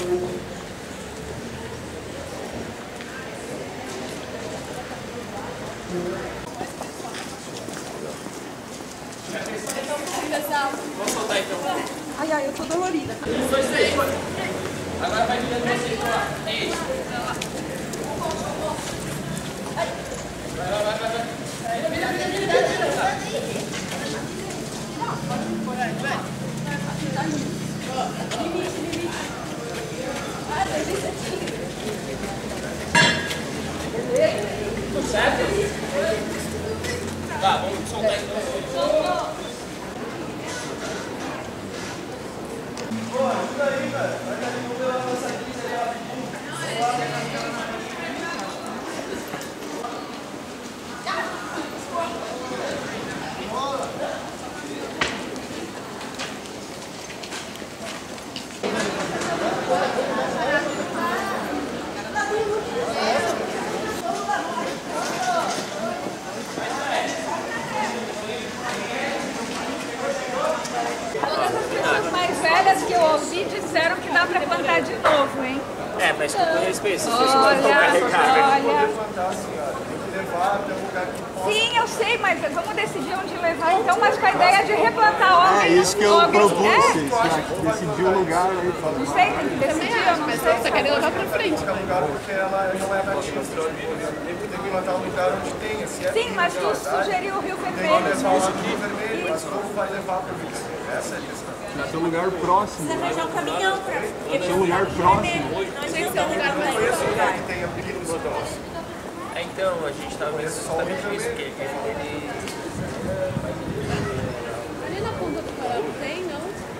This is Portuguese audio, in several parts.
Vamos soltar então. Ai, ai, eu tô dolorida. Foi isso aí. Agora vai virando você lá. Isso. Vai. Vira. Tudo certo? Tá, vamos soltar então. Pô, ajuda aí, velho. Vai dar de novo a nossa pizza ali rapidinho. Mais velhas que eu ouvi disseram que dá pra plantar de novo, hein? É, mas que eu conheço isso. Olha. Sim, eu sei, mas vamos decidir onde levar então, mas com a ideia de replantar logo. É isso que eu propus, É? decidir o lugar aí. Não sei, tem que decidir, eu não sei. Você quer levar pra frente. Lugar porque ela não é nativa. Tem que botar um lugar onde tenha. Se é Sim, mas tu sugeriu o Rio tem que Vermelho. levar o Rio Vermelho, mas como vai levar para o Rio Vermelho? Essa é a questão. Tem que ser um lugar próximo. Arranjar um caminhão pra... Tem que ser um lugar próximo. Tem que ser um lugar mais Lugar que tenha pequenos hotéis. É, então, a gente estava vendo justamente isso, que ele... ali na ponta do farol, tem, não?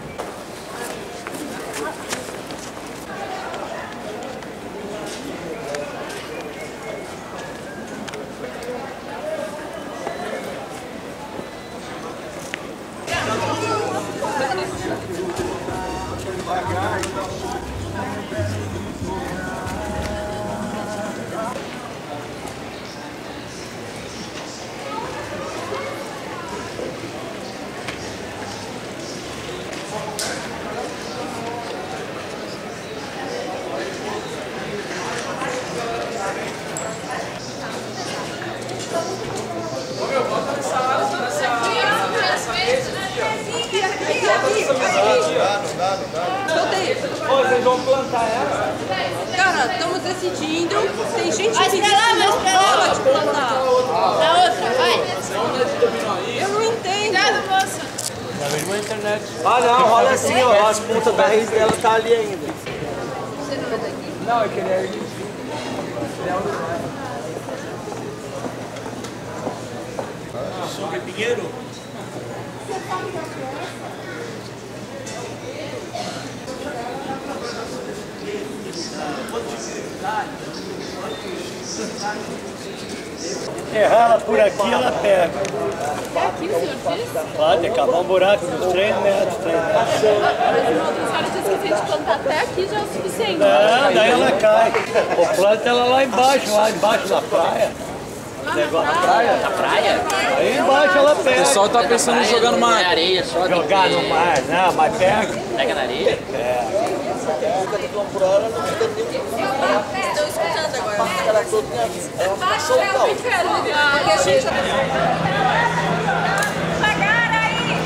Vocês vão plantar ela? Cara, estamos decidindo. Tem gente Vai que pra lá, vai pra lá. de plantar. Na outra, vai. Eu não entendo. Obrigado, moça. Na mesma internet. Ah, não, rola assim, ó. As pontas da raiz dela tá ali ainda. Não, é que ele é argentino. Sobre Pinheiro? Errar ela por aqui, ela pega. Até aqui o senhor disse? Pode cavar um buraco dos 3 metros, 3 metros. Mas a senhora disse que se a gente plantar até aqui já é o suficiente. Não, daí ela cai. Ou planta ela lá embaixo da praia. Lá na praia? Na praia? Aí embaixo ela pega. O pessoal tá pensando em jogar no mar. Não é areia só. Jogar no mar, não, mas pega. Pega na areia? Estão escutando agora. Acho que é o primeiro lugar que a gente... Pagar aí!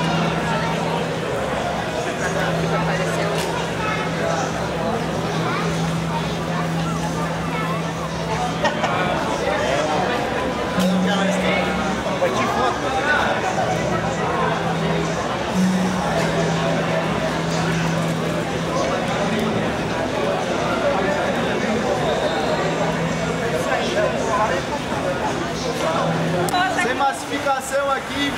Sem massificação aqui.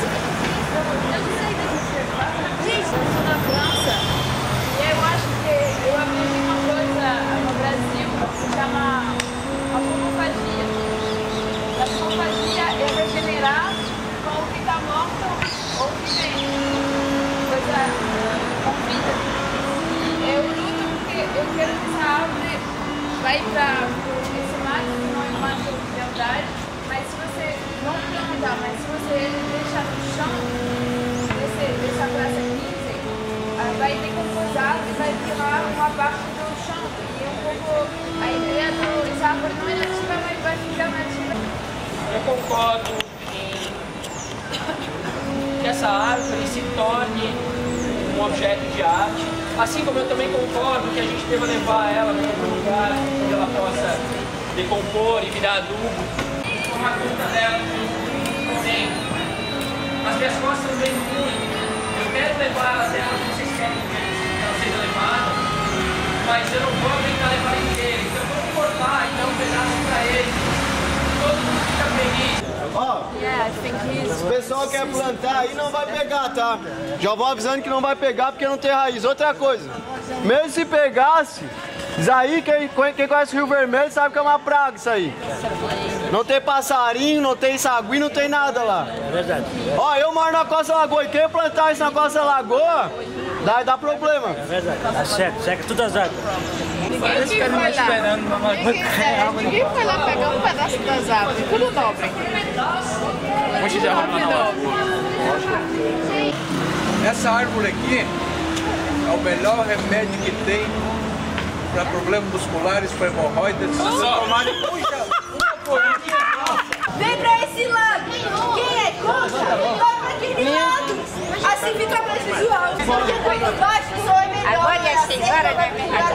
Gente, eu sou da França e eu acho que eu aprendi uma coisa no Brasil que se chama apomofagia. A apomofagia é regenerar com o que está morto ou vivente. Coisa com vida. Eu luto porque eu quero que essa árvore vai para esse máximo e máximo de andar, mas se você não plantar, mas se você deixar no chão, deixar para essa 15, vai decomposar e vai virar uma parte do dos árvores não é nativa, mas vai ficar nativa. Eu concordo que essa árvore se torne um objeto de arte, assim como eu também concordo que a gente deva levar ela para algum lugar onde ela possa decompor e virar adubo. Tomar conta dela também. As minhas costas vêm muito. Eu quero levar ela até onde vocês querem que ela seja levada, mas eu não vou tentar levar ela inteira. Então eu vou cortar e dar um pedaço para ele. Todo mundo fica feliz. Ó, se o pessoal quer plantar aí, não vai pegar, tá? Já vou avisando que não vai pegar porque não tem raiz. Outra coisa, mesmo se pegasse, isso aí, quem conhece o Rio Vermelho sabe que é uma praga isso aí. Não tem passarinho, não tem sagui, não tem nada lá. É verdade. Ó, eu moro na Costa Lagoa e quem plantar isso na Costa Lagoa, dá problema. É verdade. Tá certo, seca todas as águas. Ninguém foi lá pegar um pedaço das árvores, tudo dobre. Essa árvore aqui é o melhor remédio que tem para problemas musculares, para hemorroidas. Se você tomarem uma folhinha. Vem pra esse lado. Quem é contra, vai pra aquele lado. Assim fica mais visual. Porque quando baixo, o som é melhor. Agora é assim, agora é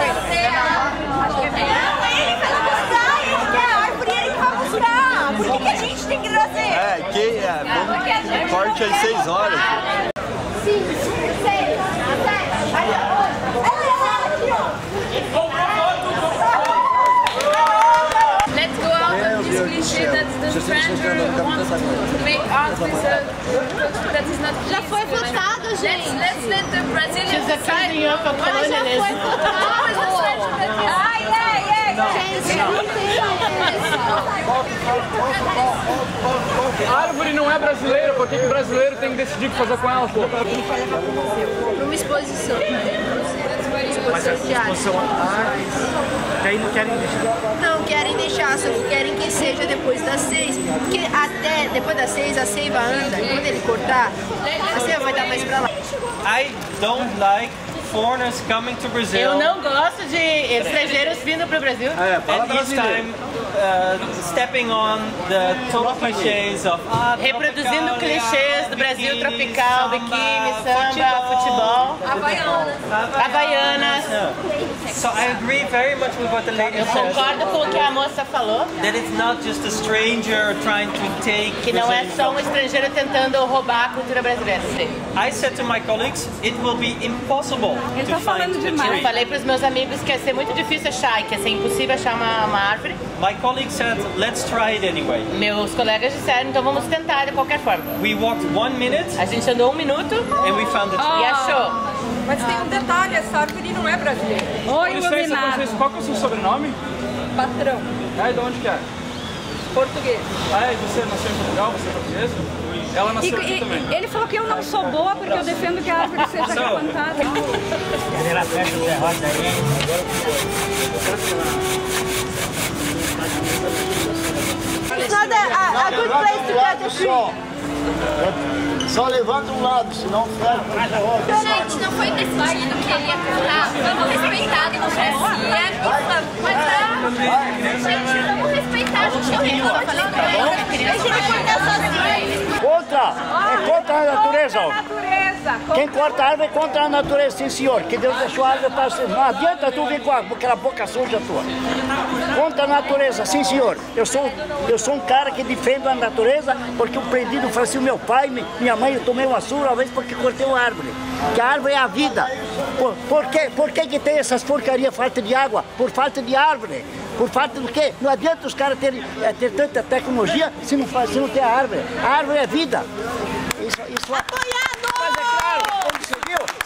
não, ele vai buscar, ele quer a árvore, ele que vai buscar. Por que a gente tem que trazer? Vamos corte às 6 horas. 5, 6, 7. Let's go out of this cliché that the stranger wants to make art with that is not. Já foi votado, gente. Let's let the Brazilians decide. Já foi votado. Ai, A árvore não é brasileira, por que o brasileiro tem que decidir o que fazer com ela? Pô? Para uma exposição. Mas a exposição daí não querem deixar. Não querem deixar, só que querem que seja depois das 6. Porque até depois das 6 a seiva anda. E quando ele cortar, a seiva vai dar mais pra lá. I don't like foreigners coming to Brazil. Eu não gosto de estrangeiros vindo para o Brasil. And each time stepping on the total clichés of reproduzindo clichês do Brasil tropical, biquíni, samba, futebol, havaianas. So I agree very much with what the lady Eu said. concordo com o que a moça falou. That it's not just a stranger trying to take. Que não é Brazilian só um culture. estrangeiro tentando roubar a cultura brasileira. I said to my colleagues, it will be impossible Ele to tá find falando the demais. tree. Eu falei para os meus amigos que ia ser muito difícil achar, que ia ser impossível achar uma árvore. My colleague said, let's try it anyway. Meus colegas disseram, então vamos tentar de qualquer forma. We walked 1 minute A gente andou 1 minuto and we found the tree. e achou. Mas tem um detalhe, essa árvore não é brasileira. Oi, iluminado. Qual que é o seu sobrenome? Patrão. É, de onde que é? Português. Ah, e você nasceu em Portugal? Você é portuguesa? Ela nasceu aqui também. Ele falou que eu não sou boa porque eu defendo que a árvore seja replantada. Ela fecha o derrota aí. It's not a good place to cut the tree. Só levanta um lado, senão fica. Gente, não foi decidido que ele ia cortar. Vamos respeitar a democracia. Gente, vamos respeitar. A gente não reclama. Falei pra ele. Deixa ele cortar sozinho. Contra! É contra a natureza, ó. Natureza. Quem corta a árvore é contra a natureza, sim senhor. Que Deus deixou a árvore para ser. Não adianta tu vir com aquela boca suja tua. Contra a natureza, sim senhor. Eu sou um cara que defendo a natureza porque o prendido falou assim, meu pai, minha mãe, eu tomei uma surra uma vez porque cortei uma árvore. Que a árvore é a vida. Por que tem essas porcarias, falta de água? Por falta de árvore. Por falta do quê? Não adianta os caras ter tanta tecnologia se não tem a árvore. A árvore é vida. Mas é claro, como você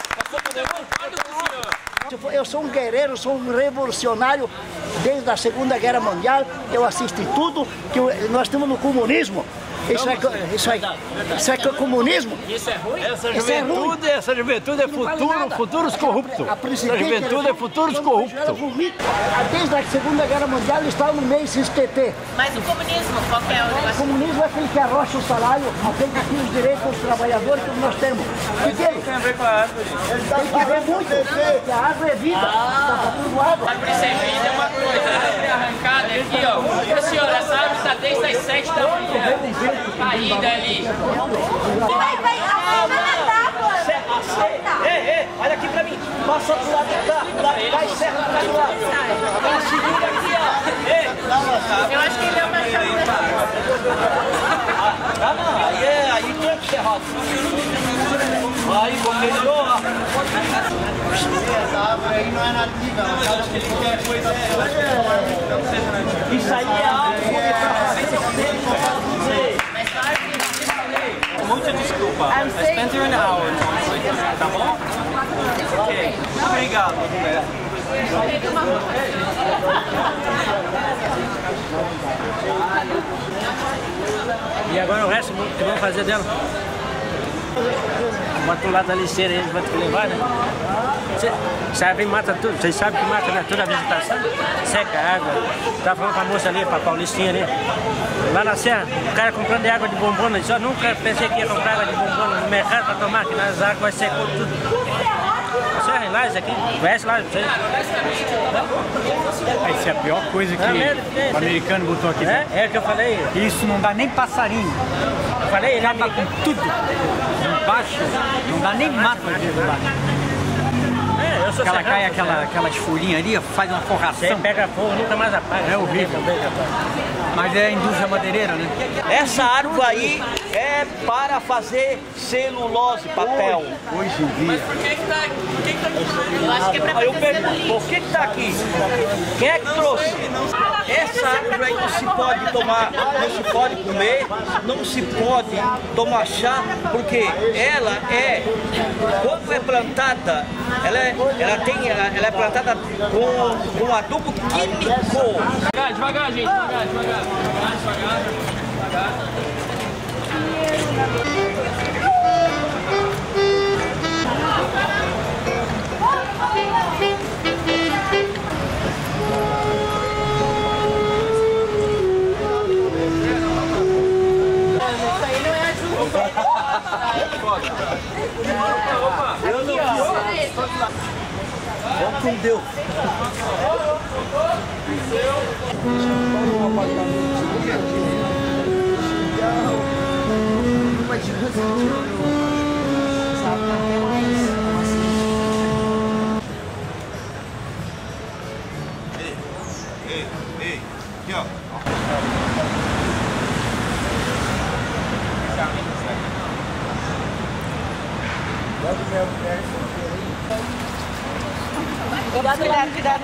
viu? Eu sou um guerreiro, sou um revolucionário desde a Segunda Guerra Mundial. Eu assisti tudo, que nós estamos no comunismo. Isso é comunismo? Isso é ruim? Essa juventude é futuros corruptos. Essa juventude é futuros corruptos. Desde a Segunda Guerra Mundial eles estavam no meio desses PT. Mas o comunismo, qual que é o O negócio? comunismo é aquele que arrocha o salário, atende aqui os direitos dos trabalhadores que nós temos. Pequeno. Tem a ver com a árvore. Tem que ver muito, porque a árvore é vida. Tá tudo água. Árvore sem vida é uma coisa, a árvore arrancada aqui, ó. Ô senhora, essa árvore está desde as 7 da manhã. Caída ali. Vai matar, pô. Ei, olha aqui pra mim. Passa pro lado de cá, vai certo pra do lado. Agora segura aqui, ó. Ei. Eu acho que ele é uma chave. Ah, não, aí tem que ser rosa. Aí, melhorou, ó. Essa árvore aí não é nativa, ela acha que ele quer coisa Isso aí é algo Muita desculpa. I spent you an hour. Tá bom? Ok. Obrigado. E agora o resto que vão fazer dela? Bota o lado da lixeira aí, eles vão te levar, né? Sabe, mata tudo. Vocês sabem que mata, né? Toda a vegetação. Seca a água. Tava falando com a moça ali, pra Paulistinha ali. Lá na serra, o cara comprando água de bombona. Eu nunca pensei que ia comprar água de bombona no mercado pra tomar, que nas águas secou tudo. Serra lá, isso aqui. Conhece lá, não sei. Essa é a pior coisa que o americano botou aqui. É o que eu falei. Isso não dá nem passarinho. Eu falei, ele acaba com tudo. Embaixo, não dá nem mato aqui do lado. Eu sou Ela cai aquelas folhinhas ali, faz uma forração. Você pega fogo, nunca mais apaga. É horrível. Mas é a indústria madeireira, né? Essa árvore aí é para fazer celulose, papel. Hoje em dia. Mas por que que tá Eu acho que é pra Aí eu fazer pergunto, por que tá aqui? Quem é que trouxe? Essa árvore aí não se pode tomar, não se pode comer, não se pode tomar chá, porque ela é, quando é plantada, ela é plantada com adubo químico. Devagar, gente, devagar. Vamos com Deus. Ei, aqui ó. Cuidado.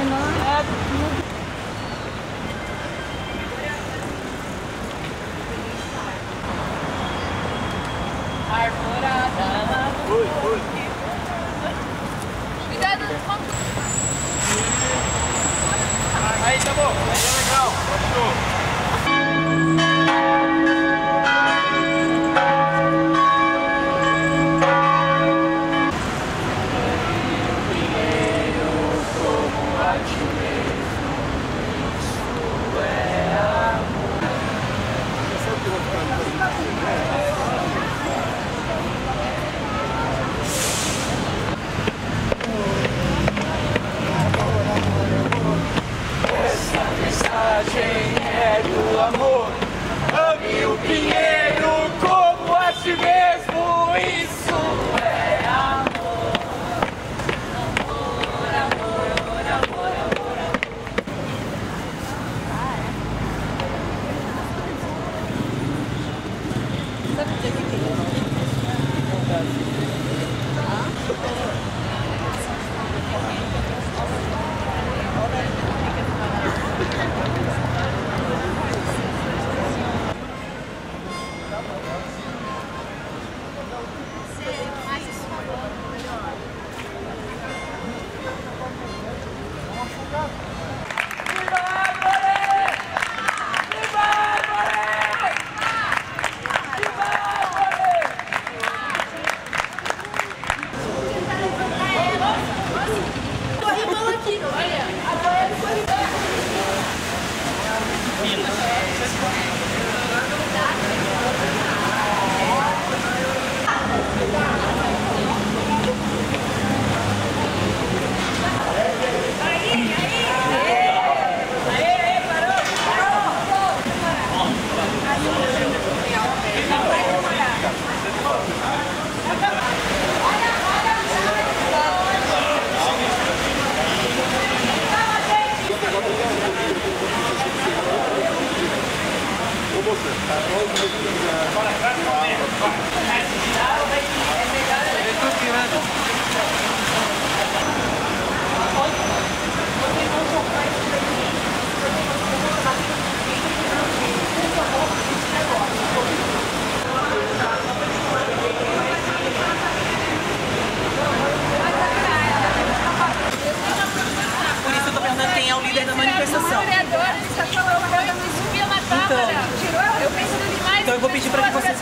Arvorada. Oi. Cuidado, Aí, tá bom. Aí é legal. Gostou.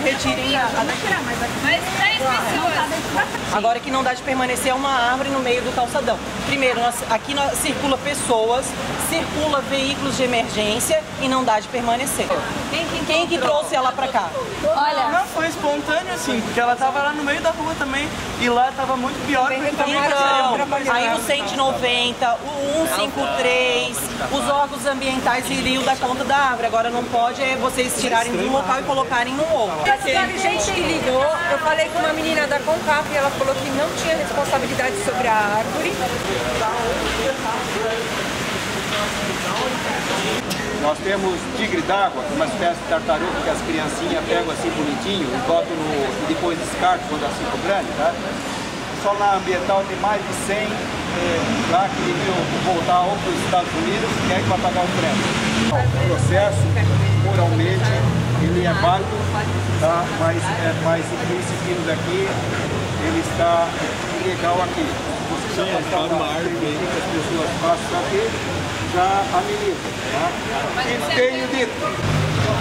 retirem a Mas 10 pessoas. Agora que não dá de permanecer uma árvore no meio do calçadão. Primeiro, aqui circula pessoas, circula veículos de emergência e não dá de permanecer. Quem que trouxe ela pra cá? Olha, não foi espontâneo assim, porque ela tava lá no meio da rua também e lá tava muito pior. Então, aí o 190, o 153, os órgãos ambientais iriam dar conta da árvore. Agora não pode vocês tirarem de um local e colocarem no outro. Teve gente que ligou, eu falei com uma menina da CONCAP e ela falou que não tinha responsabilidade sobre a árvore. Nós temos tigre d'água, uma espécie de tartaruga que as criancinhas pegam assim bonitinho e botam e depois descartam quando assim ficam grande, tá? Só na ambiental tem mais de 100 lá que iriam voltar ou para os Estados Unidos, quem é que vai pagar o prêmio? O processo, moralmente, ele é válido, tá? Mas esses filhos aqui, ele está ilegal aqui. Você já passar uma árvore que as pessoas passam aqui, já ameniza, tá? E tenho dito.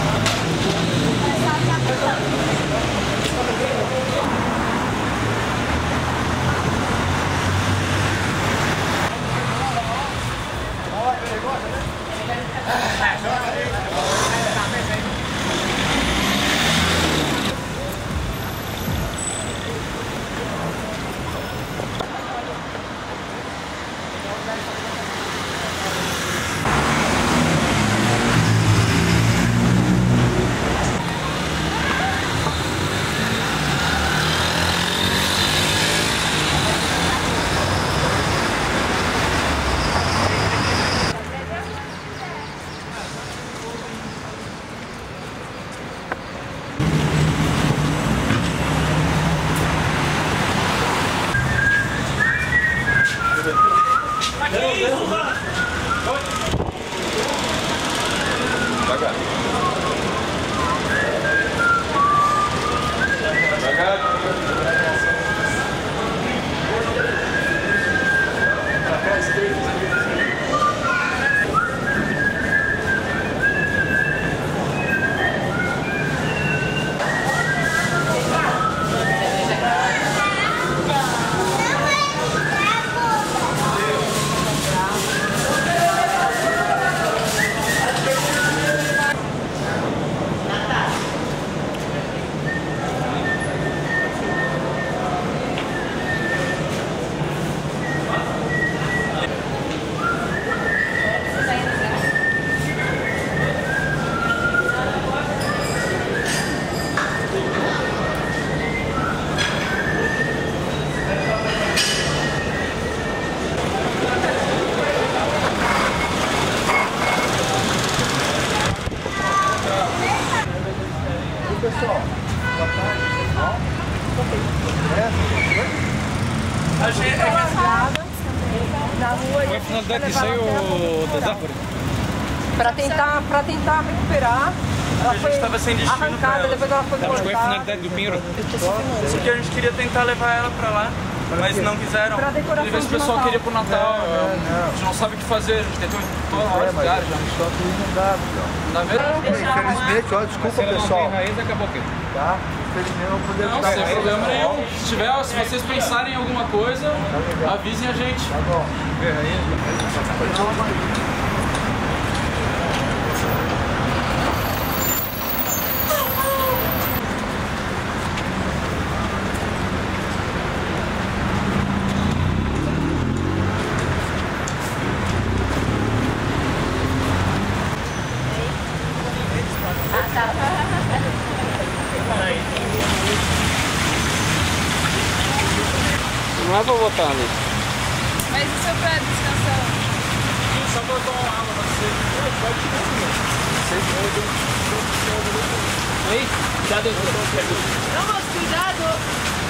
Pessoal, boa tarde. A gente na rua. Qual é a finalidade disso aí, das árvores? Para tentar recuperar. Ela foi estava sem destino arrancada, depois ela foi cortada. Qual é a finalidade do pinheiro? Porque a gente queria tentar levar ela para lá, mas não quiseram. Pra decoração Às vezes o pessoal queria pro Natal, a gente não sabe o que fazer, a gente tentou em todos os lugares já. Só que não dá, Não dá mesmo? Infelizmente, olha, desculpa pessoal. Se ela não tem raiz, acabou o quê? Tá? Infelizmente não podemos Não, sem problema nenhum. Se vocês pensarem em alguma coisa, avisem a gente. Tá bom. Não é pra botar ali. Mas isso é pra descansar. Só pra tomar água pra você. Aí, já deu. Não, mas cuidado.